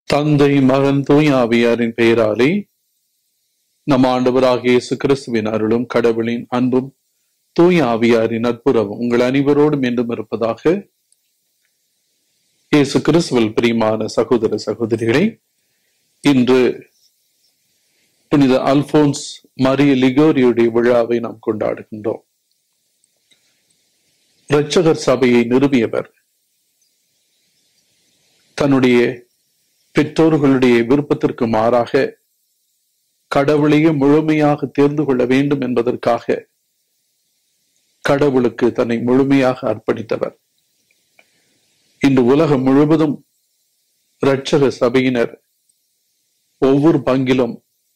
தந்தை மகன் தூய் ஆவியாரின் பெயராலே நம் ஆண்டவராகிய இயேசு கிறிஸ்துவின் அருளும் கடவுளின் அன்பும் தூய் ஆவியாரின் நட்புறவும் உங்கள் அனைவரோடும் என்றும் இருப்பதாக. இயேசு கிறிஸ்துவில் பிரியமான சகோதர சகோதரிகளை, இன்று புனித அல்போன்ஸ் மரிய லிகோரியுடைய விழாவை நாம் கொண்டாடுகின்றோம். இரட்சகர் சபையை நிறுவியவர். தன்னுடைய பெற்றோர்களுடைய விருப்பத்திற்கு மாறாக கடவுளையே முழுமையாக தேர்ந்து கொள்ள வேண்டும் என்பதற்காக கடவுளுக்கு தன்னை முழுமையாக அர்ப்பணித்தவர். இன்று உலகம் முழுவதும் இரட்சக சபையினர் ஒவ்வொரு பங்கிலும்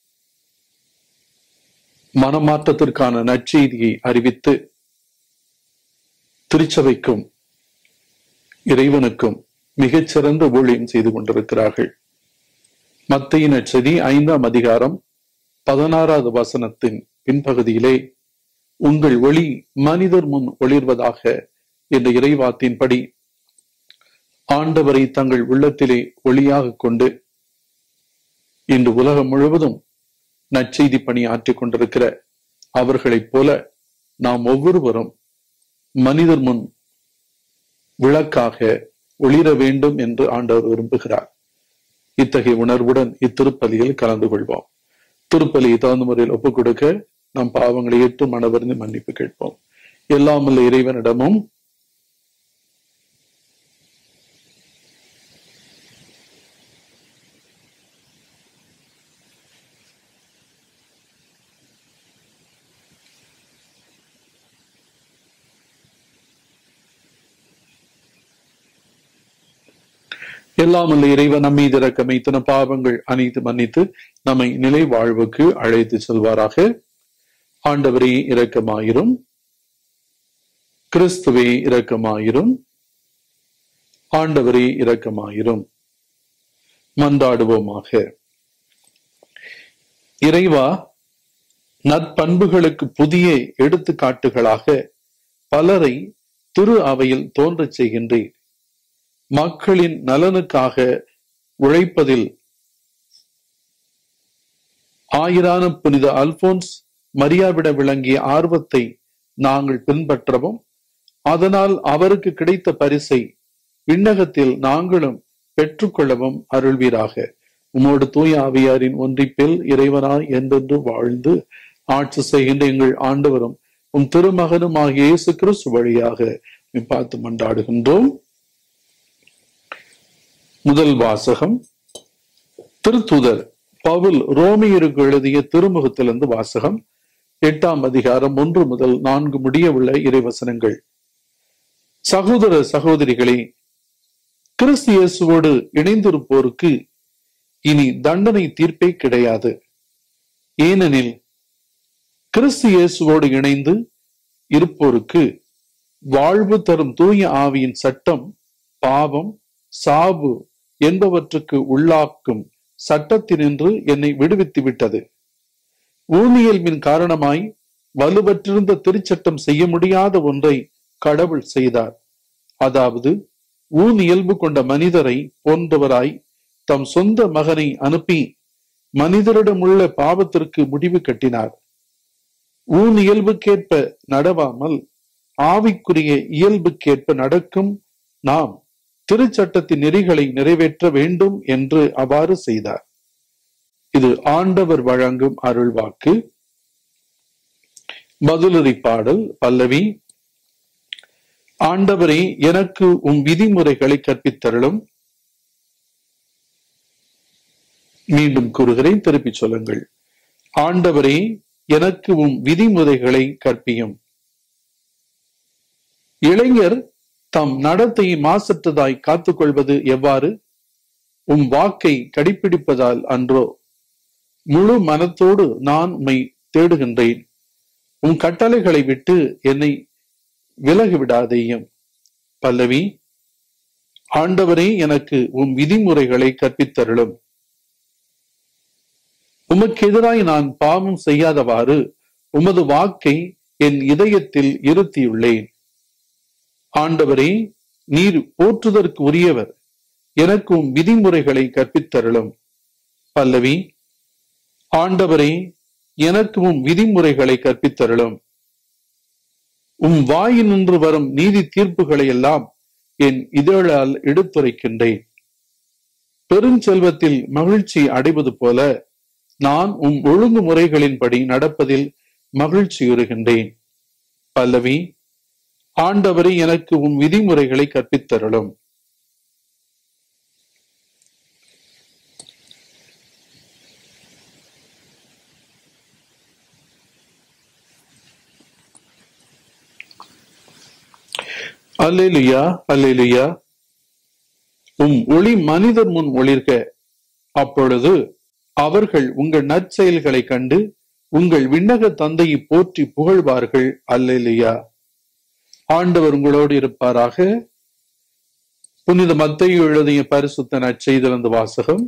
மனமாற்றத்திற்கான நற்செய்தியை அறிவித்து திருச்சபைக்கும் இறைவனுக்கும் மிகச்சிறந்த ஊழியம் செய்து கொண்டிருக்கிறார்கள். மத்தேயு நற்செய்தி 5ஆம் அதிகாரம் 16வது வசனத்தின் பின்பகுதியிலே, உங்கள் ஒளி மனிதர் முன் ஒளிர்வதாக என்ற இறைவாத்தின்படி ஆண்டவரை தங்கள் உள்ளத்திலே ஒளியாக கொண்டு இன்று உலகம் முழுவதும் நற்செய்தி பணி ஆற்றிக் கொண்டிருக்கிற அவர்களைப் போல நாம் ஒவ்வொருவரும் மனிதர் முன் விளக்காக ஒளிர வேண்டும் என்று ஆண்டவர் விரும்புகிறார். இத்தகைய உணர்வுடன் இத்திருப்பலியில் கலந்து கொள்வோம். திருப்பலியை தகுந்த முறையில் ஒப்புக் கொடுக்க நம் பாவங்களை ஏற்று மனவருந்து மன்னிப்பு கேட்போம். எல்லாம் வல்ல இறைவனிடமும் எல்லாம் வல்ல இறைவன் நம் மீது இரக்கம் வைத்து நம் பாவங்கள் அனைத்து மன்னித்து நம்மை நிலை வாழ்வுக்கு அழைத்து செல்வாராக. ஆண்டவரே இரக்கமாயிரும், கிறிஸ்துவே இரக்கமாயிரும், ஆண்டவரே இரக்கமாயிரும். மன்றாடுவோமாக. இறைவா, நற்பண்புகளுக்கு புதிய எடுத்துக்காட்டுகளாக பலரை திரு அவையில் தோன்றச் செய்கின்றேன். மக்களின் நலனுக்காக உழைப்பதில் ஆயிரான புனித அல்போன்ஸ் மரியாவிட விளங்கிய ஆர்வத்தை நாங்கள் பின்பற்றவும், அதனால் அவருக்கு கிடைத்த பரிசை விண்ணகத்தில் நாங்களும் பெற்றுக்கொள்ளவும் அருள்வீராக. உமோடு தூய ஆவியாரின் ஒன்றிப்பில் இறைவனாய் என்றென்று வாழ்ந்து ஆட்சி செய்கின்ற எங்கள் ஆண்டவரும் உம் திருமகனும் ஆகிய இயேசு கிறிஸ்து வழியாக பார்த்து மன்றாடுகின்றோம். முதல் வாசகம். திருத்தூதர் பவுல் ரோமியருக்கு எழுதிய திருமுகத்திலிருந்து வாசகம். 8ஆம் அதிகாரம் 1 முதல் 4 முடிய உள்ள இறைவசனங்கள். சகோதர சகோதரிகளே, கிறிஸ்து இயேசுவோடு இணைந்திருப்போருக்கு இனி தண்டனை தீர்ப்பே கிடையாது. ஏனெனில் கிறிஸ்து இயேசுவோடு இணைந்து இருப்போருக்கு வாழ்வு தரும் தூய ஆவியின் சட்டம் பாவம், சாவு என்பவற்றுக்கு உள்ளாக்கும் சட்டத்தினின்று என்னை விடுவித்து விட்டது. ஊனியல்பின் காரணமாய் வலுவற்றிருந்த திருச்சட்டம் செய்ய முடியாத ஒன்றை கடவுள் செய்தார். அதாவது ஊனியல்பு கொண்ட மனிதரை போன்றவராய் தம் சொந்த மகனை அனுப்பி மனிதரிடமுள்ள பாவத்திற்கு முடிவு கட்டினார். ஊனியல்புக்கேற்ப நடவாமல் ஆவிக்குரிய இயல்புக்கேற்ப நடக்கும் நாம் திருச்சட்டத்தின் நெறிகளை நிறைவேற்ற வேண்டும் என்று அவ்வாறு செய்தார். இது ஆண்டவர் வழங்கும் அருள்வாக்கு. பதிலுரை பாடல். பல்லவி. ஆண்டவரே, எனக்கு உம் விதிமுறைகளை கற்பித்தருளும். மீண்டும் கூறுகிறேன், திருப்பி சொல்லுங்கள். ஆண்டவரே, எனக்கு உம் விதிமுறைகளை கற்பியும். இளைஞர் தம் நடத்தை மாசற்றதாய் காத்துக்கொள்வது எவ்வாறு? உம் வாக்கை கடைப்பிடிப்பதால் அன்றோ? முழு மனத்தோடு நான் உம்மை தேடுகின்றேன். உம் கட்டளைகளை விட்டு என்னை விலகிவிடாதேயும். பல்லவி. ஆண்டவரே, எனக்கு உம் விதிமுறைகளை கற்பித்தருளும். உமக்கு எதிராய் நான் பாவம் செய்யாதவாறு உமது வாக்கை என் இதயத்தில் இருத்தியுள்ளேன். ஆண்டவரே, நீர் போற்றுதற்கு உரியவர். எனக்கும் விதிமுறைகளை கற்பித்தருளும். பல்லவி. ஆண்டவரே, எனக்கும் விதிமுறைகளை கற்பித்தருளும். வாயினின்று வரும் நீதி தீர்ப்புகளை எல்லாம் என் இதழால் எடுத்துரைக்கின்றேன். பெருஞ்செல்வத்தில் மகிழ்ச்சி அடைவது போல நான் ஒழுங்குமுறைகளின்படி நடப்பதில் மகிழ்ச்சியுறுகின்றேன். பல்லவி. ஆண்டவரே, எனக்கு விதிமுறைகளை கற்பித்தருளும். அல்லேலூயா, அல்லேலூயா. ஒளி மனிதர் முன் ஒளிர்க, அப்பொழுது அவர்கள் உங்கள் நற்செயல்களை கண்டு உங்கள் விண்ணக தந்தையை போற்றி புகழ்வார்கள். அல்லேலூயா. ஆண்டவர் உங்களோடு இருப்பாராக. புனித மத்தேயு எழுதிய பரிசுத்த நற்செய்தியிலிருந்து வாசகம்.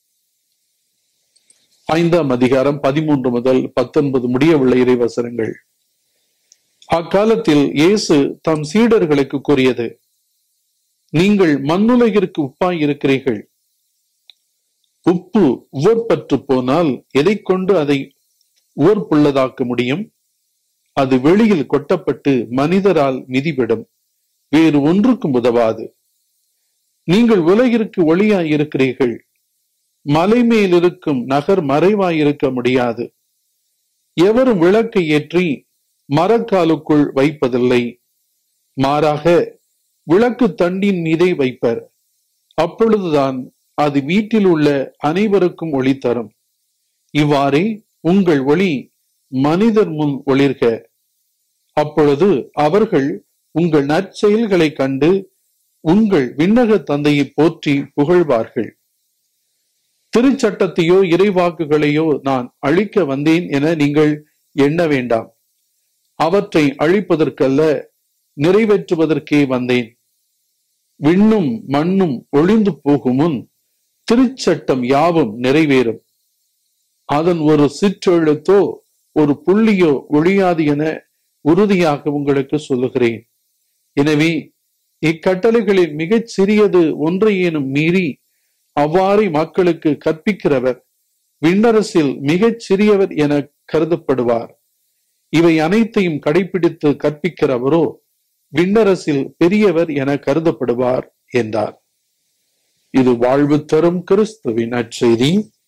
5ஆம் அதிகாரம் 13 முதல் 19 முடிய உள்ள இறைவசனங்கள். அக்காலத்தில் இயேசு தம் சீடர்களுக்கு கூறியது: நீங்கள் மண்ணுலகிற்கு உப்பாய் இருக்கிறீர்கள். உப்பு உவர்பற்று போனால் எதை கொண்டு அதை உவர்ப்புள்ளதாக்க முடியும்? அது வெளியில் கொட்டப்பட்டு மனிதரால் மிதிவிடும், வேறு ஒன்றுக்கும் உதவாது. நீங்கள் உலகிற்கு ஒளியாய் இருக்கிறீர்கள். மலை மேல் இருக்கும் நகர் மறைவாயிருக்க முடியாது. எவரும் விளக்கை ஏற்றி மரக்காலுக்குள் வைப்பதில்லை, மாறாக விளக்கு தண்டின் மீதே வைப்பர். அப்பொழுதுதான் அது வீட்டில் உள்ள அனைவருக்கும் ஒளி தரும். இவ்வாறே உங்கள் ஒளி மனிதர் முன் ஒளிர்க, அப்பொழுது அவர்கள் உங்கள் நற்செயல்களை கண்டு உங்கள் விண்ணக தந்தையை போற்றி புகழ்வார்கள். திருச்சட்டத்தையோ இறைவாக்குகளையோ நான் அழிக்க வந்தேன் என நீங்கள் எண்ண வேண்டாம். அவற்றை அழிப்பதற்கல்ல, நிறைவேற்றுவதற்கே வந்தேன். விண்ணும் மண்ணும் ஒளிந்து போகும் முன் திருச்சட்டம் யாவும் நிறைவேறும். அதன் ஒரு சிற்றெழுத்தோ ஒரு புள்ளியோ ஒழியாது என உறுதியாக உங்களுக்கு சொல்லுகிறேன். எனவே இக்கட்டளைகளில் மிகச் சிறியது ஒன்றையேனும் மீறி அவ்வாறு மக்களுக்கு கற்பிக்கிறவர் விண்ணரசில் மிகச் சிறியவர் என கருதப்படுவார். இவை அனைத்தையும் கடைபிடித்து கற்பிக்கிறவரோ விண்ணரசில் பெரியவர் என கருதப்படுவார் என்றார். இது வாழ்வு தரும் கிறிஸ்துவின் நற்செய்தி.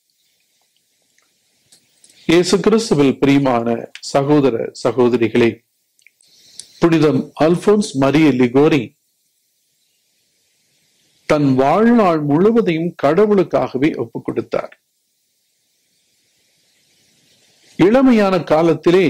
இயேசு கிறிஸ்துவில் பிரியமான சகோதர சகோதரிகளே, புனிதம் அல்போன்ஸ் மரிய லிகோரி தன் வாழ்நாள் முழுவதையும் கடவுளுக்காகவே ஒப்புக் கொடுத்தார். இளமையான காலத்திலே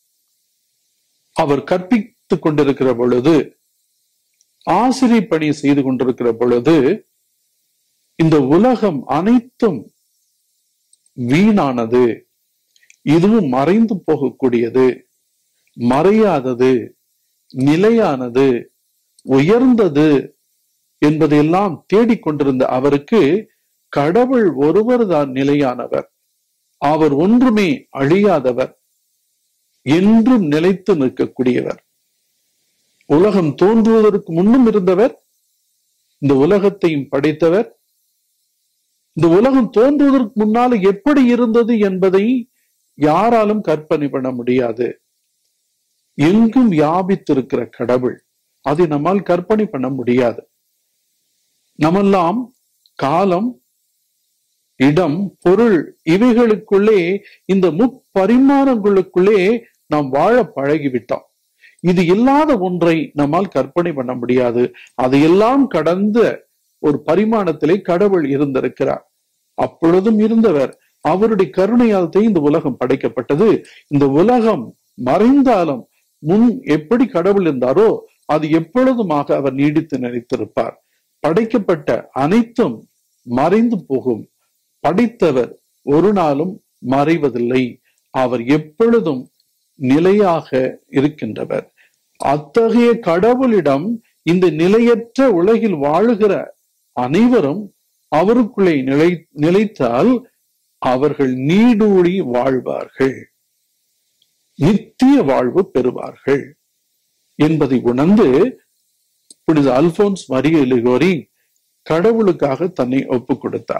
அவர் கற்பித்துக் கொண்டிருக்கிற பொழுது, ஆசிரியர் பணி செய்து கொண்டிருக்கிற பொழுது, இந்த உலகம் அனைத்தும் வீணானது, இதுவும் மறைந்து போகக்கூடியது, மறையாதது, நிலையானது, உயர்ந்தது என்பதையெல்லாம் தேடிக்கொண்டிருந்த அவருக்கு கடவுள் ஒருவர் தான் நிலையானவர். அவர் ஒன்றுமே அழியாதவர், என்றும் நிலைத்து நிற்கக்கூடியவர். உலகம் தோன்றுவதற்கு முன்னும் இருந்தவர், இந்த உலகத்தையும் படைத்தவர். இந்த உலகம் தோன்றுவதற்கு முன்னால் எப்படி இருந்தது என்பதை யாராலும் கற்பனை பண்ண முடியாது. எங்கும் வியாபித்திருக்கிற கடவுள், அதை நம்மால் கற்பனை பண்ண முடியாது. நம்மெல்லாம் காலம், இடம், பொருள் இவைகளுக்குள்ளே, இந்த முப்பரிமாணங்களுக்குள்ளே நாம் வாழ பழகிவிட்டோம். இது இல்லாத ஒன்றை நம்மால் கற்பனை பண்ண முடியாது. அதையெல்லாம் கடந்த ஒரு பரிமாணத்திலே கடவுள் இருந்திருக்கிறார். அப்பொழுதும் இருந்தவர். அவருடைய கருணையால் இந்த உலகம் படைக்கப்பட்டது. இந்த உலகம் மறைந்தாலும் முன் எப்படி கடவுள் இருந்தாரோ அது எப்பொழுதுமாக அவர் நீடித்து நினைத்திருப்பார். படைக்கப்பட்ட அனைத்தும் மறைந்து போகும். படைத்தவர் ஒரு நாளும் மறைவதில்லை. அவர் எப்பொழுதும் நிலையாக இருக்கின்றவர். அத்தகைய கடவுளிடம் இந்த நிலையற்ற உலகில் வாழுகிற அனைவரும் அவருக்குள்ளே நிலைத்தால் அவர்கள் நீடூழி வாழ்வார்கள், நித்திய வாழ்வு பெறுவார்கள் என்பதை உணர்ந்து புனித அல்போன்ஸ் மரிய லிகோரி கடவுளுக்காக தன்னை ஒப்பு கொடுத்தார்.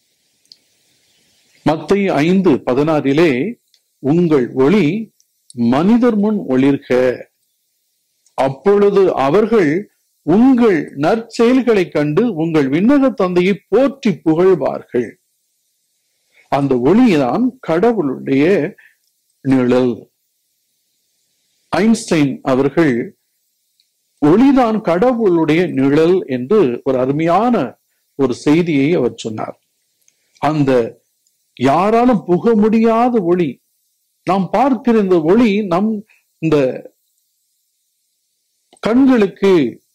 மத்தேயு 5:16 உங்கள் ஒளி மனிதர் முன் ஒளிர்க, அப்பொழுது அவர்கள் உங்கள் நற்செயல்களை கண்டு உங்கள் விண்ணக தந்தையை போற்றி புகழ்வார்கள். அந்த ஒளிதான் கடவுளுடைய நிழல். ஐன்ஸ்டைன் அவர்கள் ஒளிதான் கடவுளுடைய நிழல் என்று ஒரு அருமையான ஒரு செய்தியை அவர் சொன்னார். அந்த யாராலும் புக முடியாத ஒளி, நாம் பார்க்கிற இந்த ஒளி நம் இந்த கண்களுக்கு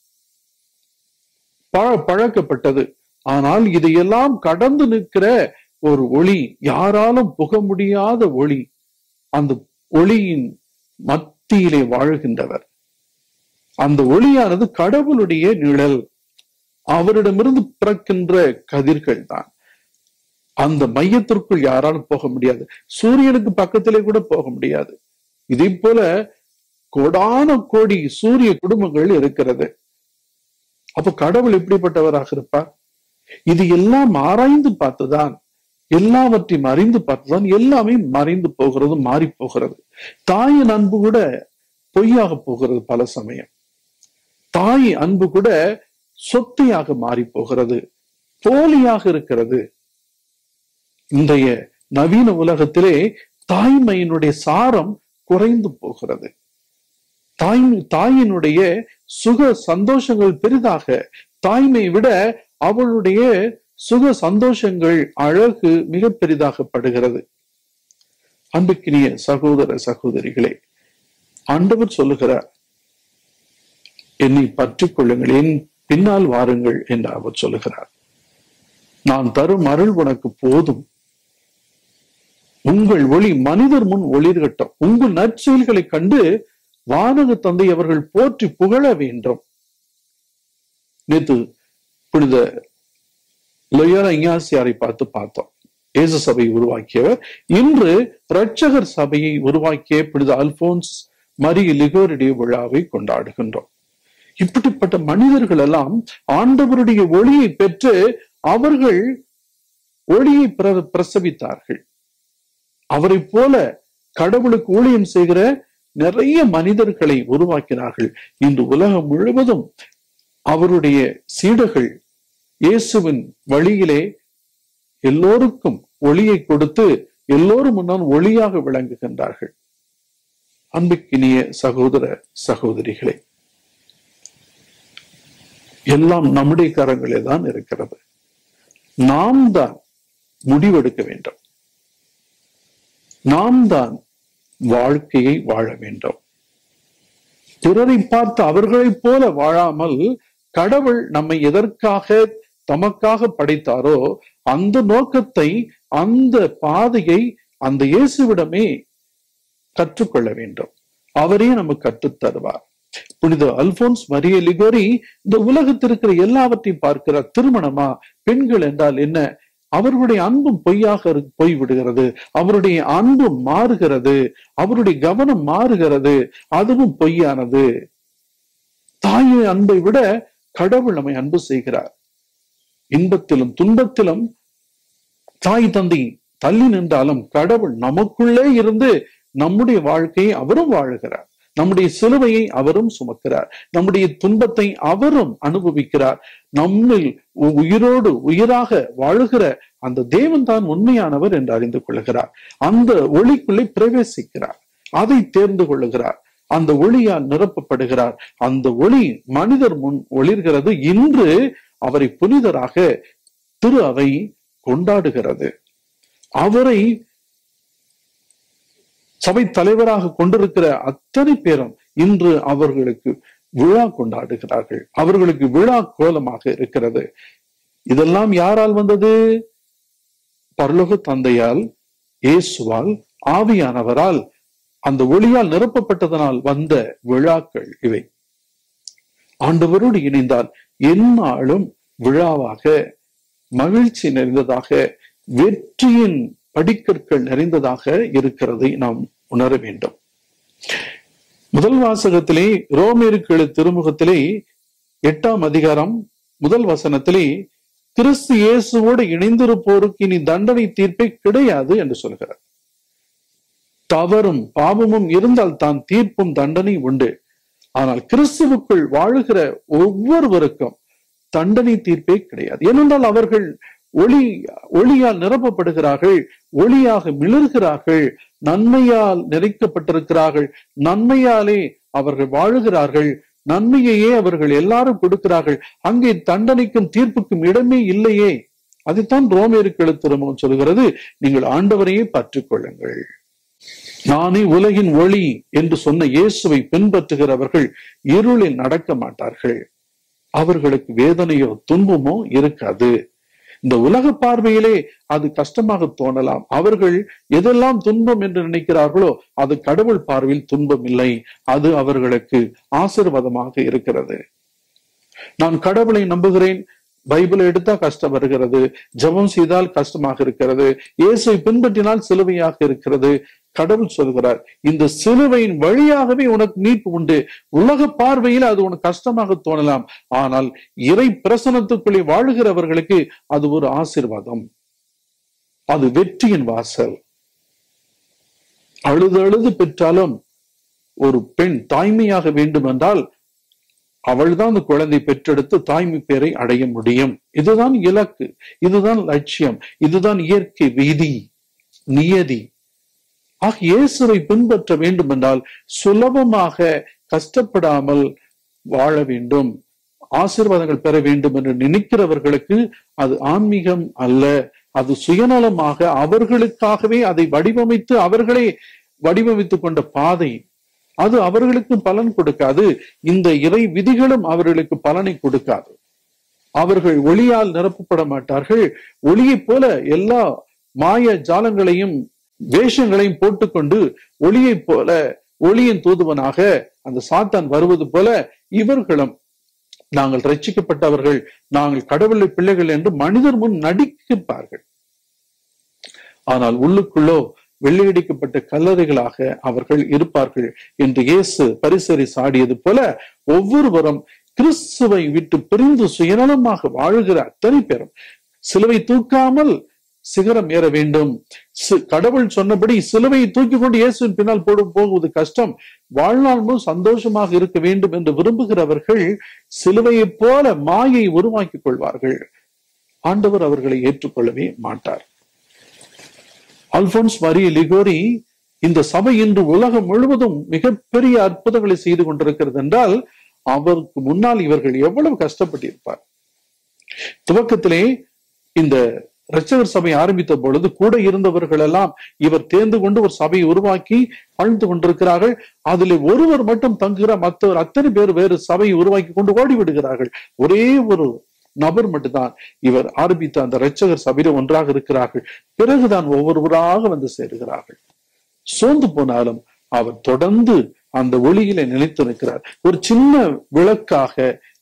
பழக்கப்பட்டது. ஆனால் இதையெல்லாம் கடந்து நிற்கிற ஒரு ஒளி, யாராலும் புக முடியாத ஒளி, அந்த ஒளியின் மத்தியிலே வாழ்கின்றவர். அந்த ஒளியானது கடவுளுடைய நிழல், அவரிடமிருந்து பிறக்கின்ற கதிர்கள் தான். அந்த மையத்திற்குள் யாராலும் போக முடியாது. சூரியனுக்கு பக்கத்திலே கூட போக முடியாது. இதே போல கோடான கோடி சூரிய குடும்பங்கள் இருக்கிறது. அப்ப கடவுள் எப்படிப்பட்டவராக இருப்பார்? இது எல்லாம் ஆராய்ந்து பார்த்துதான், எல்லாவற்றையும் அறிந்து பார்த்துதான் எல்லாமே மறைந்து போகிறது, மாறி போகிறது. தாயின் அன்பு கூட பொய்யாக போகிறது. பல சமயம் தாய் அன்பு கூட சொத்தையாக மாறி போகிறது, போலியாக இருக்கிறது. இன்றைய நவீன உலகத்திலே தாய்மையினுடைய சாரம் குறைந்து போகிறது. தாயினுடைய சுக சந்தோஷங்கள் பெரிதாக, தாய்மை விட அவளுடைய சுக சந்தோஷங்கள், அழகு மிக பெரிதாகப்படுகிறது. அன்புக்கினிய சகோதர சகோதரிகளே, ஆண்டவர் சொல்லுகிறார், என்னை பற்றிக் கொள்ளுங்கள், என் பின்னால் வாருங்கள் என்று அவர் சொல்லுகிறார். நான் தரும் அருள் உனக்கு போதும். உங்கள் ஒளி மனிதர் முன் ஒளிர்கட்டும். உங்கள் நற்செயல்களை கண்டு வானக தந்தை அவர்கள் போற்றி புகழ வேண்டும். நேற்று புனித லொயோலா இஞ்ஞாசியாரை பார்த்து பார்த்தோம். இயேசு சபையை உருவாக்கியவர். இன்று இரட்சகர் சபையை உருவாக்கிய புனித அல்போன்ஸ் மரிய லிகோரிடைய விழாவை கொண்டாடுகின்றோம். இப்படிப்பட்ட மனிதர்கள் எல்லாம் ஆண்டவருடைய ஒளியை பெற்று அவர்கள் ஒளியை பிரசவித்தார்கள். அவரை போல கடவுளுக்கு ஊழியம் செய்கிற நிறைய மனிதர்களை உருவாக்கினார்கள். இன்று உலகம் முழுவதும் அவருடைய சீடர்கள் இயேசுவின் வழியிலே எல்லோருக்கும் ஒளியை கொடுத்து எல்லோரும் முன்னால் ஒளியாக விளங்குகின்றார்கள். அன்புக்கினிய சகோதர சகோதரிகளே, எல்லாம் நம்முடைய கரங்களே தான் இருக்கிறது. நாம் தான் முடிவெடுக்க வேண்டும். நாம் தான் வாழ்க்கையை வாழ வேண்டும். பிறரை பார்த்து அவர்களைப் போல வாழாமல், கடவுள் நம்மை எதற்காக தமக்காக படைத்தாரோ அந்த நோக்கத்தை, அந்த பாதையை அந்த இயேசுவிடமே கற்றுக்கொள்ள வேண்டும். அவரே நமக்கு கற்றுத் தருவார். புனித அல்போன்ஸ் மரிய லிகோரி இந்த உலகத்தில் இருக்கிற எல்லாவற்றையும் பார்க்கிறார். திருமணமா, பெண்கள் என்றால் என்ன, அவர்களுடைய அன்பும் பொய்யாக போய்விடுகிறது, அவருடைய அன்பும் மாறுகிறது, அவருடைய கவனம் மாறுகிறது, அதுவும் பொய்யானது. தாயின் அன்பை விட கடவுள் நம்மை அன்பு செய்கிறார். இன்பத்திலும் துன்பத்திலும் தாய் தந்தை தள்ளி நின்றாலும் கடவுள் நமக்குள்ளே இருந்து நம்முடைய வாழ்க்கையை அவரும் வாழுகிறார். நம்முடைய சிலுவையை அவரும் சுமக்கிறார். நம்முடைய துன்பத்தை அவரும் அனுபவிக்கிறார். நம்மில் உயிரோடு உயிராக வாழுகிற அந்த தேவன் தான் உண்மையானவர் என்று அறிந்து கொள்கிறார். அந்த ஒளிக்குள்ளே பிரவேசிக்கிறார், அதை தேர்ந்து கொள்ளுகிறார், அந்த ஒளியால் நிரப்பப்படுகிறார். அந்த ஒளி மனிதர் முன் ஒளிர்கிறது. இன்று அவரை புனிதராக திரு அவை கொண்டாடுகிறது. அவரை சபை தலைவராக கொண்டிருக்கிற அத்தனை பேரும் இன்று அவர்களுக்கு விழா கொண்டாடுகிறார்கள். அவர்களுக்கு விழா கோலமாக இருக்கிறது. இதெல்லாம் யாரால் வந்தது? பரலோக தந்தையால், இயேசுவால், ஆவியானவரால், அந்த ஒளியால் நிரப்பப்பட்டதனால் வந்த விழாக்கள் இவை. ஆண்டவரோடு இணைந்தால் எந்நாளும் விழாவாக, மகிழ்ச்சி நிறைந்ததாக, வெற்றியின் படிக்கற்கள் நிறைந்ததாக இருக்கிறதை நாம் உணர வேண்டும். முதல் வாசகத்திலே, ரோமேருக்கு திருமுகத்திலே 8ஆம் அதிகாரம் 1 வசனத்திலே கிறிஸ்து இயேசுவோடு இணைந்திருப்போருக்கு இனி தண்டனை தீர்ப்பே கிடையாது என்று சொல்கிறார். தவறும் பாவமும் இருந்தால் தான் தீர்ப்பும் தண்டனை உண்டு. ஆனால் கிறிஸ்துவுக்குள் வாழுகிற ஒவ்வொருவருக்கும் தண்டனை தீர்ப்பே கிடையாது. ஏனென்றால் அவர்கள் ஒளியால் நிரப்பப்படுகிறார்கள், ஒளியாக மிளர்கிறார்கள், நன்மையால் நிறைக்கப்பட்டிருக்கிறார்கள், நன்மையாலே அவர்கள் வாழுகிறார்கள், நன்மையையே அவர்கள் எல்லாரும் கொடுக்கிறார்கள். அங்கே தண்டனைக்கும் தீர்ப்புக்கும் இடமே இல்லையே. அதைத்தான் ரோமேயருக்கு எழுத்தும் சொல்கிறது, நீங்கள் ஆண்டவரையே பற்றிக் கொள்ளுங்கள். நானே உலகின் ஒளி என்று சொன்ன இயேசுவை பின்பற்றுகிறவர்கள் இருளில் நடக்க மாட்டார்கள். அவர்களுக்கு வேதனையோ துன்பமோ இருக்காது. இந்த உலக பார்வையிலே அது கஷ்டமாக தோணலாம். அவர்கள் எதெல்லாம் துன்பம் என்று நினைக்கிறார்களோ அது கடவுள் பார்வையில் துன்பம் இல்லை, அது அவர்களுக்கு ஆசீர்வாதமாக இருக்கிறது. நான் கடவுளை நம்புகிறேன், பைபிளை எடுத்தா கஷ்டம் வருகிறது, ஜெபம் செய்தால் கஷ்டமாக இருக்கிறது, இயேசுவை பின்பற்றினால் சிலுவையாக இருக்கிறது. கடவுள் சொல்கிறார், இந்த சிலுவையின் வழியாகவே உனக்கு மீட்பு உண்டு. உலக பார்வையில் அது உனக்கு கஷ்டமாக தோணலாம், ஆனால் இறை பிரசனத்துக்குள்ளே வாழுகிறவர்களுக்கு அது ஒரு ஆசீர்வாதம், அது வெற்றியின் வாசல். அழுது அழுது பெற்றாலும் ஒரு பெண் தாய்மையாக வேண்டும் என்றால் அவள்தான் அந்த குழந்தை பெற்றெடுத்து தாய்மை பேரை அடைய முடியும். இதுதான் இலக்கு, இதுதான் லட்சியம், இதுதான் இயற்கை விதி, நியதி. ஆக இயேசுவை பின்பற்ற வேண்டும் என்றால் சுலபமாக கஷ்டப்படாமல் வாழ வேண்டும், ஆசீர்வாதங்கள் பெற வேண்டும் என்று நினைக்கிறவர்களுக்கு அது ஆன்மீகம் அல்ல, அது சுயநலமாக அவர்களுக்காகவே அதை வடிவமைத்து அவர்களே வடிவமைத்துக் கொண்ட பாதை. அது அவர்களுக்கு பலன் கொடுக்காது. இந்த இறை விதிகளும் அவர்களுக்கு பலனை கொடுக்காது. அவர்கள் ஒளியால் நிரப்பப்பட மாட்டார்கள். ஒளியைப் போல எல்லா மாய ஜாலங்களையும் வேஷங்களையும் போட்டுக்கொண்டு ஒளியைப் போல ஒளியின் தூதுவனாக அந்த சாத்தான் வருவது போல இவர்களும் நாங்கள் ரட்சிக்கப்பட்டவர்கள், நாங்கள் கடவுளை பிள்ளைகள் என்று மனிதர் முன் நடிப்பார்கள். ஆனால் உள்ளுக்குள்ளோ வெள்ளையடிக்கப்பட்ட கல்லறைகளாக அவர்கள் இருப்பார்கள் என்று இயேசு பரிசேயரை சாடியது போல ஒவ்வொருவரும் கிறிஸ்துவை விட்டு பிரிந்து சுயநலமாக வாழ்கிற அத்தனை பேரும் சிலுவை தூக்காமல் சிகரம் ஏற வேண்டும். கடவுள் சொன்னபடி சிலுவையை தூக்கி கொண்டு இயேசுவின் பின்னால் போகுவது கஷ்டம், வாழ்நாள் சந்தோஷமாக இருக்க வேண்டும் என்று விரும்புகிறவர்கள் சிலுவையை போல மாயை உருவாக்கிக் கொள்வார்கள். ஆண்டவர் அவர்களை ஏற்றுக்கொள்ளவே மாட்டார். அல்போன்ஸ் மரிய லிகோரி, இந்த சபை இன்று உலகம் முழுவதும் மிகப்பெரிய அற்புதங்களை செய்து கொண்டிருக்கிறது என்றால் அவருக்கு முன்னால் இவர்கள் எவ்வளவு கஷ்டப்பட்டிருப்பார். துவக்கத்திலே இந்த இரட்சகர் சபை ஆரம்பித்த பொழுது கூட இருந்தவர்கள் எல்லாம் இவர் தேர்ந்து கொண்டு ஒரு சபையை உருவாக்கி வாழ்ந்து கொண்டிருக்கிறார்கள். அதில் ஒருவர் மட்டும் தங்குகிற, மற்றவர் அத்தனை பேர் வேறு சபையை உருவாக்கி கொண்டு ஓடி விடுகிறார்கள். ஒரே ஒரு நபர் மட்டும்தான் இவர் ஆரம்பித்த அந்த இரட்சகர் சபையில ஒன்றாக இருக்கிறார்கள். பிறகுதான் ஒவ்வொருவராக வந்து சேருகிறார்கள். சோர்ந்து போனாலும் அவர் தொடர்ந்து அந்த ஒளியில நிலைத்து நிற்கிறார். ஒரு சின்ன விளக்காக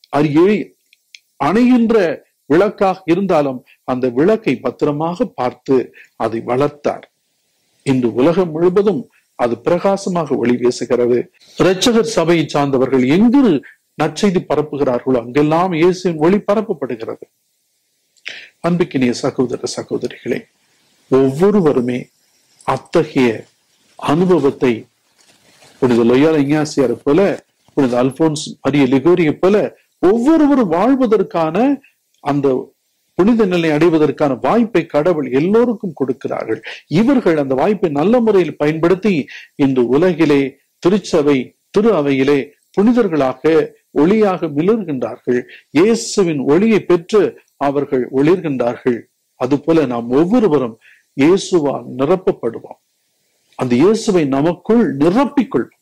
அணைகின்ற விளக்காக இருந்தாலும் அந்த விளக்கை பத்திரமாக பார்த்து அதை வளர்த்தார். இன்று உலகம் முழுவதும் அது பிரகாசமாக ஒளி வீசுகிறது. இரட்சகர் சபையை சார்ந்தவர்கள் எங்கு நற்செய்தி பரப்புகிறார்களோ அங்கெல்லாம் இயேசுவின் ஒளி பரப்பப்படுகிறது. அன்புக்கினிய சகோதர சகோதரிகளே, ஒவ்வொருவருமே அத்தகைய அனுபவத்தை புனித லொயோலா இஞ்ஞாசியாரை போல, புனித அல்போன்ஸ் மரிய லிகோரியை போல ஒவ்வொருவரும் வாழ்வதற்கான அந்த புனித நிலை அடைவதற்கான வாய்ப்பை கடவுள் எல்லோருக்கும் கொடுக்கிறார்கள். இவர்கள் அந்த வாய்ப்பை நல்ல முறையில் பயன்படுத்தி இன்று உலகிலே திருச்சபை திரு அவையிலே புனிதர்களாக ஒளியாக மிளர்கின்றார்கள். இயேசுவின் ஒளியை பெற்று அவர்கள் ஒளிர்கின்றார்கள். அதுபோல நாம் ஒவ்வொருவரும் இயேசுவால் நிரப்பப்படுவோம். அந்த இயேசுவை நமக்குள் நிரப்பிக்கொள்வோம்.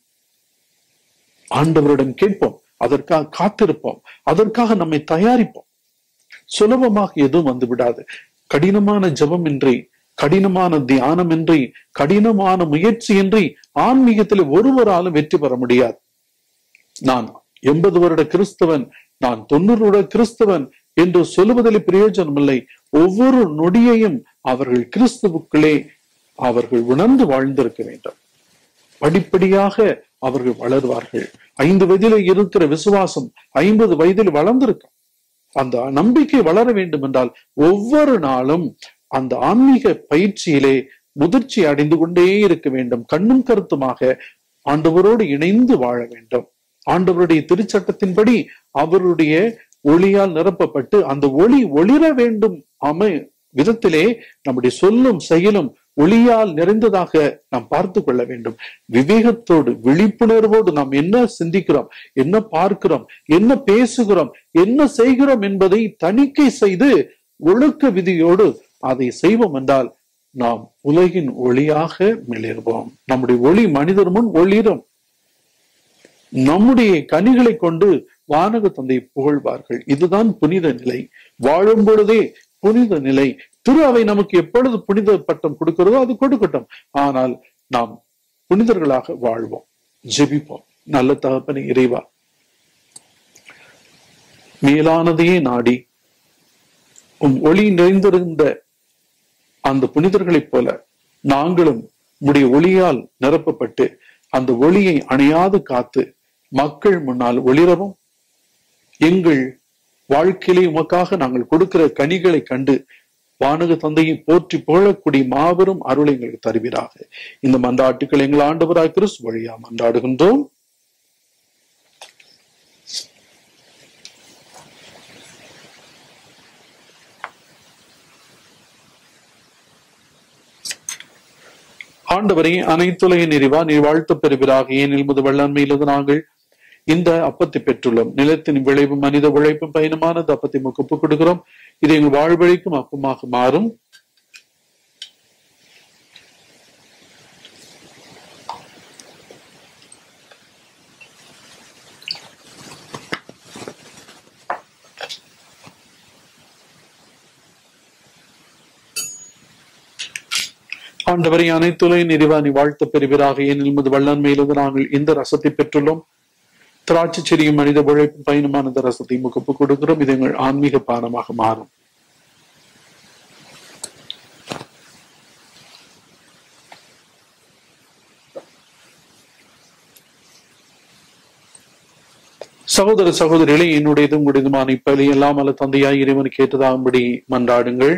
ஆண்டவரிடம் கேட்போம், அதற்காக காத்திருப்போம், அதற்காக நம்மை தயாரிப்போம். சுலபமாக எதுவும் வந்து விடாது. கடினமான ஜெபம் இன்றி, கடினமான தியானம் இன்றி, கடினமான முயற்சியின்றி ஆன்மீகத்தில் ஒருவராலும் வெற்றி பெற முடியாது. நான் 80 வருட கிறிஸ்தவன், நான் 90 வருட கிறிஸ்தவன் என்று சொல்லுவதில் பிரயோஜனம் இல்லை. ஒவ்வொரு நொடியையும் அவர்கள் கிறிஸ்துவுக்குள்ளே அவர்கள் உணர்ந்து வாழ்ந்திருக்க வேண்டும். படிப்படியாக அவர்கள் வளர்வார்கள். 5 வயதில் இருக்கிற விசுவாசம் 50 வயதில் வளர்ந்திருக்கும். அந்த நம்பிக்கை வளர வேண்டும் என்றால் ஒவ்வொரு நாளும் அந்த ஆன்மீக பயிற்சியிலே முதிர்ச்சி அடைந்து கொண்டே இருக்க வேண்டும். கண்ணும் கருத்துமாக ஆண்டவரோடு இணைந்து வாழ வேண்டும். ஆண்டவருடைய திருச்சட்டத்தின்படி அவருடைய ஒளியால் நிரப்பப்பட்டு அந்த ஒளி ஒளிர வேண்டும் விதத்திலே நம்முடைய சொல்லும் செயலும் ஒளியால் நிறைந்ததாக நாம் பார்த்து கொள்ள வேண்டும். விவேகத்தோடு விழிப்புணர்வோடு நாம் என்ன சிந்திக்கிறோம், என்ன பார்க்கிறோம், என்ன பேசுகிறோம், என்ன செய்கிறோம் என்பதை தணிக்கை செய்து ஒழுக்க விதியோடு அதை செய்வோம் என்றால் நாம் உலகின் ஒளியாக மிளிர்வோம். நம்முடைய ஒளி மனிதர் முன் ஒளிரும். நம்முடைய கனிகளை கொண்டு வானக தந்தை புகழ்வார்கள். இதுதான் புனித நிலை. வாழும் பொழுதே புனித நிலை. திரு அவை நமக்கு எப்பொழுது புனித பட்டம் கொடுக்கிறதோ அது கொடுக்கட்டும். ஆனால் நாம் புனிதர்களாக வாழ்வோம். ஜெபிப்போம். நல்ல தகப்பனே இறைவா, மேலானதையே நாடி ஒளி நிறைந்திருந்த அந்த புனிதர்களைப் போல நாங்களும் உடைய ஒளியால் நிரப்பப்பட்டு அந்த ஒளியை அணையாது காத்து மக்கள் முன்னால் ஒளிரவும், எங்கள் வாழ்க்கையிலே உமக்காக நாங்கள் கொடுக்கிற கனிகளை கண்டு வானக தந்தையை போற்றி புகழக்கூடிய மாபெரும் அருளை எங்களுக்கு தருவீராக. இந்த மன்றாட்டுக்கள் எங்கள் ஆண்டவராய் கிறிஸ்து வழியா மன்றாடுகின்றோம். ஆண்டவரே, அனைத்துலக நிறைவா நீர் வாழ்த்து பெறுவீராக. ஏனில் முது வல்லன்மையிலிருந்து நாங்கள் இந்த அப்பத்தை பெற்றுள்ளோம். நிலத்தின் விளைவு மனித உழைப்பும் பயணமானது அப்பத்தை ஒப்பு கொடுக்கிறோம். இது எங்கள் வாழ்வழிக்கும் அப்பமாக மாறும். ஆண்டவரை, அனைத்துலக நிறைவா நீ வாழ்த்து பெறுவீராக. ஏனில் முது வல்லன்மையிலிருந்து நாங்கள் இந்த ரசத்தை பெற்றுள்ளோம். திராட்சை செடியும் மனித உழைப்பும் பயணமானது ரசத்தை முகப்பு கொடுக்கிறோம். இது எங்கள் ஆன்மீக பானமாக மாறும். சகோதர சகோதரிகளே, என்னுடையது உங்களுடையதுமான இப்பலி எல்லாம் அல்ல தந்தையாய் இறைவனுக்கு ஏற்றதாகும்படி மன்றாடுங்கள்.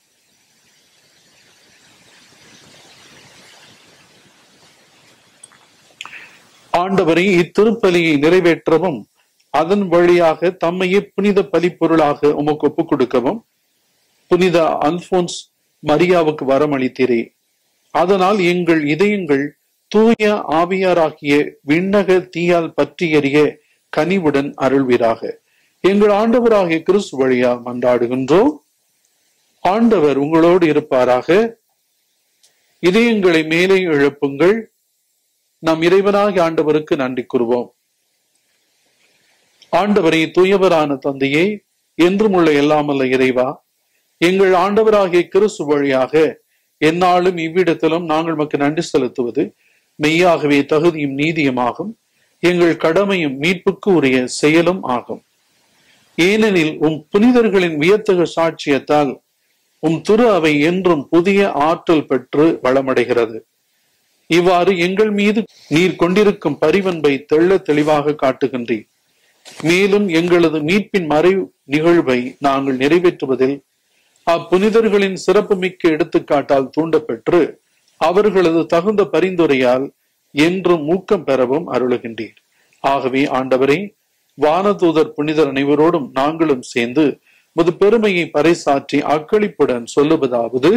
ஆண்டவரை, இத்திருப்பலியை நிறைவேற்றவும் அதன் வழியாக தம்மையே புனித பலி பொருளாக உமக்கு ஒப்புக் கொடுக்கவும் புனித அல்போன்ஸ் மரியாவுக்கு வரமளித்தீரே. அதனால் எங்கள் இதயங்கள் தூய ஆவியாராகிய விண்ணக தீயால் பற்றி எறிய கனிவுடன் அருள்வீராக. எங்கள் ஆண்டவராகிய கிறிஸ்து வழியா மன்றாடுகின்றோம். ஆண்டவர் உங்களோடு இருப்பாராக. இதயங்களை மேலே எழுப்புங்கள். நாம் இறைவனாகி ஆண்டவருக்கு நன்றி கூறுவோம். ஆண்டவரை, தூயவரான தந்தையே, என்றும் உள்ள எல்லாமல்ல இறைவா, எங்கள் ஆண்டவராகிய கிறிஸ்து வழியாக எந்நாளும் இவ்விடத்திலும் நாங்கள் நமக்கு நன்றி செலுத்துவது மெய்யாகவே தகுதியும் நீதியுமாகும். எங்கள் கடமையும் மீட்புக்கு உரிய செயலும் ஆகும். ஏனெனில் புனிதர்களின் வியத்தகு சாட்சியத்தால் திரு அவை என்றும் புதிய ஆற்றல் பெற்று வளமடைகிறது. இவ்வாறு எங்கள் மீது நீர் கொண்டிருக்கும் பரிவன்பை தெள்ள தெளிவாக காட்டுகின்றீர். மேலும் எங்களது மீட்பின் மறை நிகழ்வை நாங்கள் நிறைவேற்றுவதில் அப்புனிதர்களின் சிறப்பு மிக்க எடுத்துக்காட்டால் தூண்டப்பெற்று அவர்களது தகுந்த பரிந்துரையால் என்றும் ஊக்கம் பெறவும் அருளுகின்றீர். ஆகவே ஆண்டவரே, வானதூதர் புனிதர் அனைவரோடும் நாங்களும் சேர்ந்து முது பெருமையை பறைசாற்றி அக்களிப்புடன் சொல்லுவதாவது: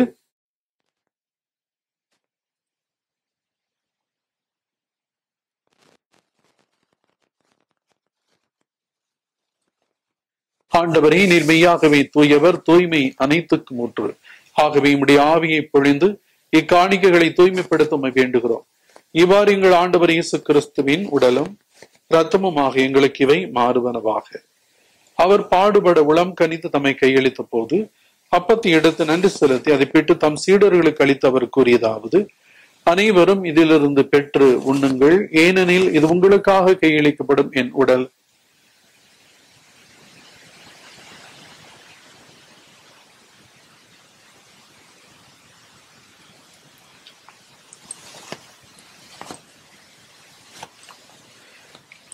ஆண்டவரே, நீர் மெய்யாகவே தூயவர், தூய்மை அனைத்துக்கும் ஊற்று. ஆகவே உம்முடைய ஆவியை பொழிந்து இக்காணிக்கைகளை தூய்மைப்படுத்த வேண்டுகிறோம். இவ்வாறு எங்கள் ஆண்டவர் இயேசு கிறிஸ்துவின் உடலும் இரத்தமுமாக எங்களுக்கு இவை மாறுவனவாக. அவர் பாடுபட உளம் கனித்து தம்மை கையளித்த போது அப்பத்தை எடுத்து நன்றி செலுத்தி அதை பெற்று தம் சீடர்களுக்கு அளித்து அவர் கூறியதாவது: அனைவரும் இதிலிருந்து பெற்று உண்ணுங்கள், ஏனெனில் இது உங்களுக்காக கையளிக்கப்படும் என் உடல்.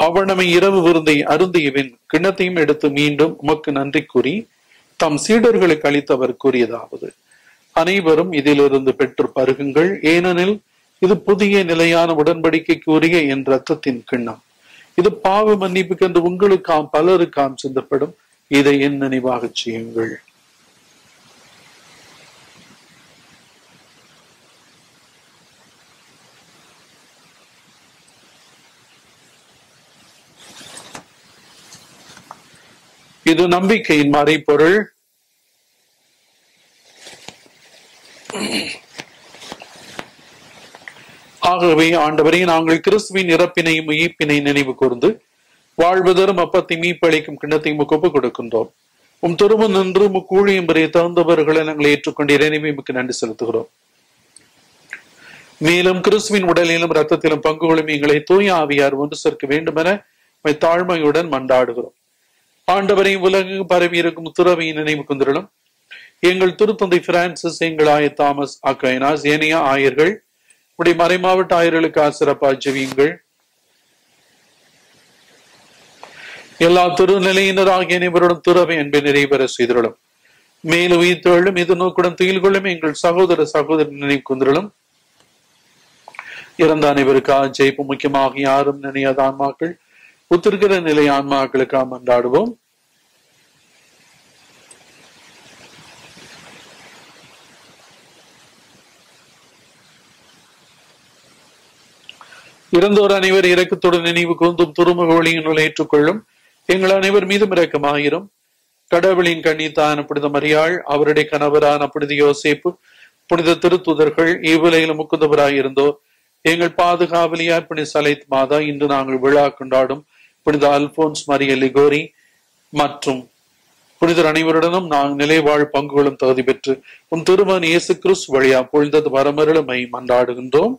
அவ்வளமை இரவு விருந்தை அருந்தியவின் கிண்ணத்தையும் எடுத்து மீண்டும் உமக்கு நன்றி கூறி தம் சீடர்களுக்கு அளித்தவர் கூறியதாவது: அனைவரும் இதிலிருந்து பெற்று பருகுங்கள், ஏனெனில் இது புதிய நிலையான உடன்படிக்கைக்கு உரிய என் இரத்தத்தின் கிண்ணம். இது பாவ மன்னிப்புக்கு என்று உங்களுக்காம் பலருக்காம் சிந்தப்படும். இதை என் நினைவாக செய்யுங்கள். இது நம்பிக்கையின் மறைபொருள். ஆகவே ஆண்டவரே, நாங்கள் கிறிஸ்துவின் இறப்பினையும் உயிர்ப்பினை நினைவு கூர்ந்து வாழ்வதரும் அப்பத்தை மீப்பளிக்கும் கிண்ணத்தையும் ஒப்புக் கொடுக்கின்றோம். உம் திரும்ப நின்று முக்கூழியும் பெரிய தகுந்தவர்களை நாங்கள் ஏற்றுக்கொண்டு இறைவனை மிக்க நன்றி செலுத்துகிறோம். மேலும் கிறிஸ்துவின் உடலிலும் இரத்தத்திலும் பங்குகளும் எங்களை தூய ஆவியார் ஒன்று சேர்க்க வேண்டும் என தாழ்மையுடன் மன்றாடுகிறோம். ஆண்டவரை உலகு பரவி இருக்கும் துறவியின் நினைவு குந்திரலும் எங்கள் திருத்தந்தை பிரான்சிஸ், எங்கள் ஆயர் தாமஸ் அக்வைனாஸ், ஏனைய ஆயர்கள், உடைய மறைமாவட்ட ஆயர்களுக்கு சிறப்பா ஜெபியுங்கள். எல்லா திருநிலையினராகிய அனைவருடன் துறவை என்பை நிறைவேற செய்திருளும். மேலும் உயிர்த்தெழும் இது நோக்குடன் துயில் கொள்ளும் எங்கள் சகோதர சகோதரி நினைவு குந்திரலும் இறந்த அனைவருக்காக ஜெயிப்பு. முக்கியமாக யாரும் நினையாத ஆன்மாக்கள், உத்திருக்கிற நிலை ஆன்மாக்களுக்காக மன்றாடுவோம். இறந்தோர் அனைவர் இரக்கத்துடன் நினைவு கூர்ந்தும் துருமுக ஒளியினுள் ஏற்றுக்கொள்ளும். எங்கள் அனைவர் மீதும் இரக்கமாயிரும். கடவுளின் கன்னித்தான புனித மரியாள், அவருடைய கணவரான புனித யோசேப்பு, புனித திருத்துதர்கள், இவ்வுலகிலும் முக்குந்தவராயிருந்தோர், எங்கள் பாதுகாவலியார் புனித சலைத் மாதா, இன்று நாங்கள் விழா கொண்டாடும் புனித அல்போன்ஸ் மரிய லிகோரி மற்றும் புனிதர் அனைவருடனும் நாங்கள் நிலைவாழ் பங்குகளும் தகுதி பெற்று உன் திருமகன் இயேசு கிறிஸ்து வழியா பொழுதது வரமருளுமை மன்றாடுகின்றோம்.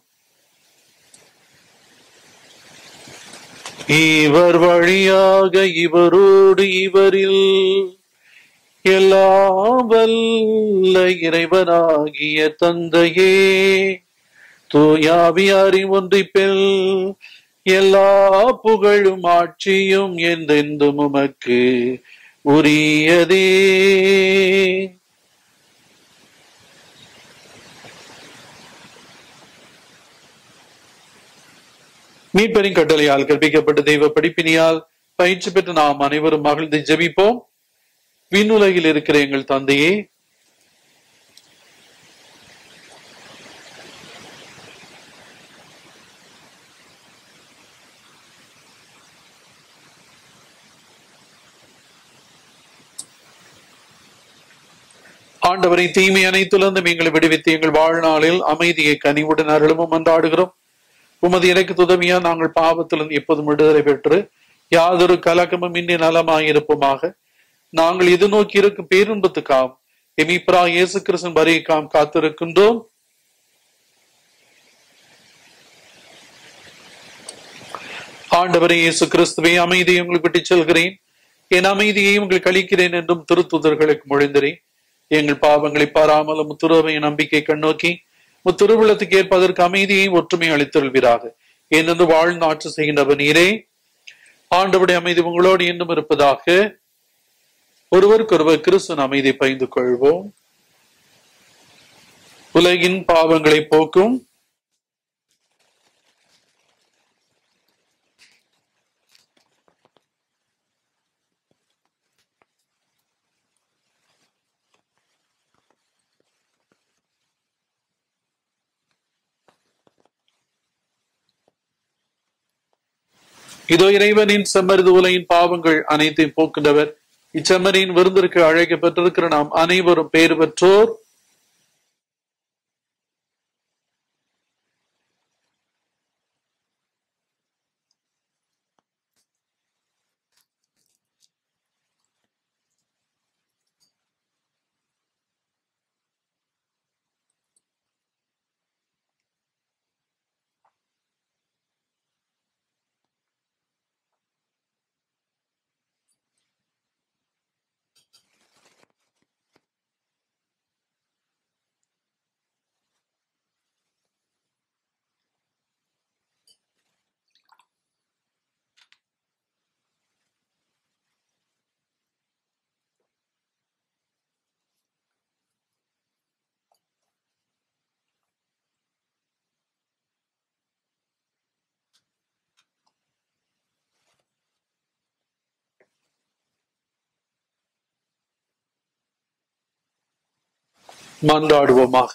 இவர் வழியாக இவரோடு இவரில் எல்லாம் வல்ல இறைவனாகிய தந்தையே, தூயாவியாரின் ஒன்றிப்பில் எல்லா புகழும் ஆட்சியும் என்றென்றும் உமக்கு உரியதே. மீட்பரின் கட்டளையால் கற்பிக்கப்பட்ட தெய்வ படிப்பினியால் பயிற்சி பெற்று நாம் அனைவரும் மகிழ்ந்து ஜெபிப்போம். விண்ணுலகில் இருக்கிற எங்கள் தந்தையே, ஆண்டவரை தீமை அனைத்திலிருந்தும் எங்களை விடுவித்து எங்கள் வாழ்நாளில் அமைதியை கனிவுடன் அருளும் மன்றாடுகிறோம். உமது எனக்கு துதவியா நாங்கள் பாவத்திலிருந்து எப்போதும் விடுதலை பெற்று யாதொரு கலக்கமும் இன்றி நலமாயிருப்போமாக. நாங்கள் இது நோக்கி இருக்கும் பேருன்பத்துக்காம் எமிப்ரா இயேசு கிறிஸ்துவின் வருகைக்காம் காத்திருக்கின்றோம். ஆண்டவரே இயேசு கிறிஸ்துவை, அமைதியை உங்களுக்கு விட்டு செல்கிறேன், என் அமைதியை உங்களுக்கு அளிக்கிறேன் என்றும் திருத்துதர்களுக்கு மொழிந்தரேன். எங்கள் பாவங்களை பாராமலும் முத்துருவை நம்பிக்கை கண்ணோக்கி முத்திருவிழத்துக்கு ஏற்பதற்கு அமைதியை ஒற்றுமை அளித்தருள்வீராக. ஏனென்று வாழ்ந்து ஆட்சி செய்கின்றவர் நீரே. ஆண்டவருடைய அமைதி உங்களோடு இன்னும் இருப்பதாக. ஒருவருக்கொருவர் கிறிஸ்துவின் அமைதியை பகிர்ந்து கொள்வோம். உலகின் பாவங்களை போக்கும் இதோ இறைவனின் செம்மறிது உலகின் பாவங்கள் அனைத்தையும் போக்கின்றவர். இச்செம்மறியின் விருந்திற்கு அழைக்கப்பட்டிருக்கிற நாம் அனைவரும் பேறு பெற்றோர். மன்றாடுவோமாக.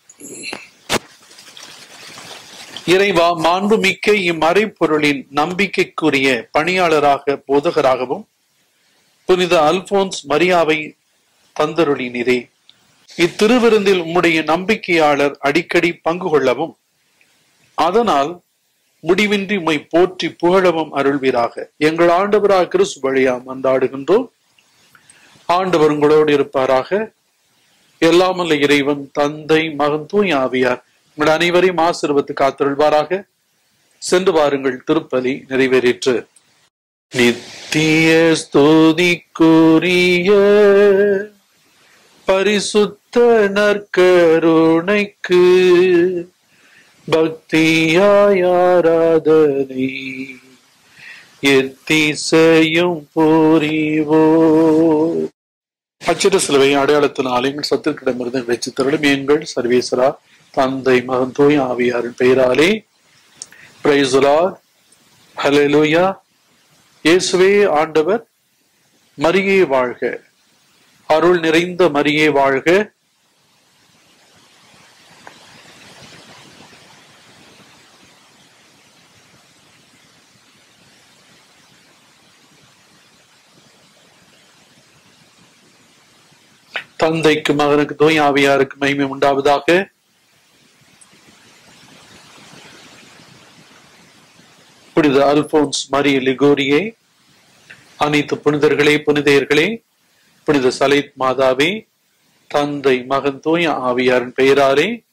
இறைவா, மாண்புமிக்க இம்மறைப்பொருளின் நம்பிக்கைக்குரிய பணியாளராக போதகராகவும் புனித அல்போன்ஸ் மரியாவை தந்தருளினரே. இத்திருவிருந்தில் உம்முடைய நம்பிக்கையாளர் அடிக்கடி பங்கு கொள்ளவும் அதனால் முடிவின்றி உம்மை போற்றி புகழவும் அருள்வீராக. எங்கள் ஆண்டவராக கிறிஸ்து வழியா மன்றாடுகின்றோம். ஆண்டவர் உங்களோடு இருப்பாராக. எல்லாமல்ல இறைவன் தந்தை, மகன், தூய ஆவியார் உங்கள் அனைவரையும் ஆசீர்வதித்து காத்தருள்வாராக. சென்று வாருங்கள், திருப்பலி நிறைவேறிற்று. நித்திய ஸ்துதிக்குரிய பரிசுத்த நற்கருணைக்கு பக்தியாய் ஆராதனை எத்திசையும் புரிவோ. அச்சிட சிலுவை அடையாளத்தினாலே எங்கள் சத்துருக்கிடமிருந்து வெற்றித்தருளும் எங்கள் சர்வேஸ்வரா தந்தை, மகன், தூய ஆவியாரின் பெயராலே. Praise the Lord. ஹல்லேலூயா. இயேசுவே ஆண்டவர். மரியே வாழ்க. அருள் நிறைந்த மரியே வாழ்க. தந்தைக்கு, மகனுக்கு, தூய ஆவியாருக்கு மகிமை உண்டாவதாக. புனித அல்போன்ஸ் மரிய லிகோரியே, அனைத்து புனிதர்களே, புனிதையர்களே, புனித சலைத் மாதாவே, தந்தை, மகன், தூய ஆவியாரின் பெயராலே